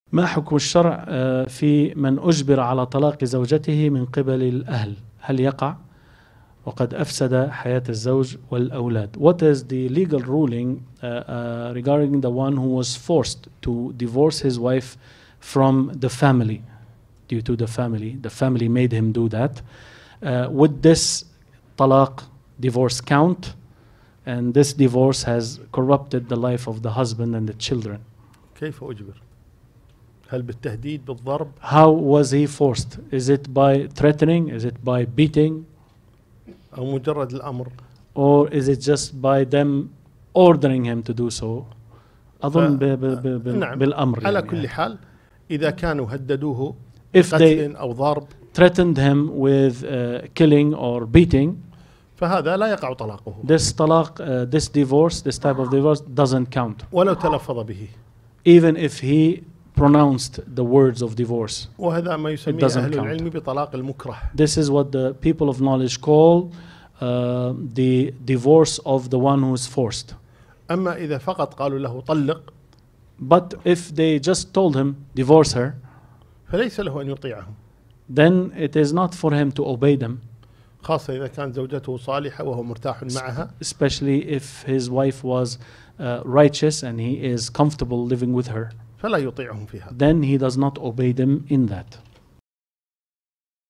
ما حكم الشرع في من أجبر على طلاق زوجته من قبل الأهل؟ هل يقع وقد أفسد حياة الزوج والأولاد? What is the legal ruling regarding the one who was forced to divorce his wife from the family, due to the family made him do that? Would this talaq divorce count? And this divorce has corrupted the life of the husband and the children. كيف أجبر؟ هل بالتهديد بالضرب؟ How was he forced? Is it by threatening? Is it by beating? أو مجرد الأمر؟ Or is it just by them ordering him to do so? أظن نعم. بالأمر. على يعني. كل حال إذا كانوا هددوه If they بقتل أو ضرب threatened him with killing or beating, فهذا لا يقع طلاقه. this talaq, this divorce, this type of divorce doesn't count. ولو تلفظ به. Even if he pronounced the words of divorce. وهذا ما يسميه أهل العلم بطلاق المكره. This is what the people of knowledge call the divorce of the one who is forced. أما إذا فقط قالوا له طلق. But if they just told him divorce her, فليس له أن يطيعهم. then it is not for him to obey them. خاصة إذا كانت زوجته صالحة وهو مرتاح معها. Especially if his wife was righteous and he is comfortable living with her. فلا يطيعهم في هذا. Then he does not obey them in that.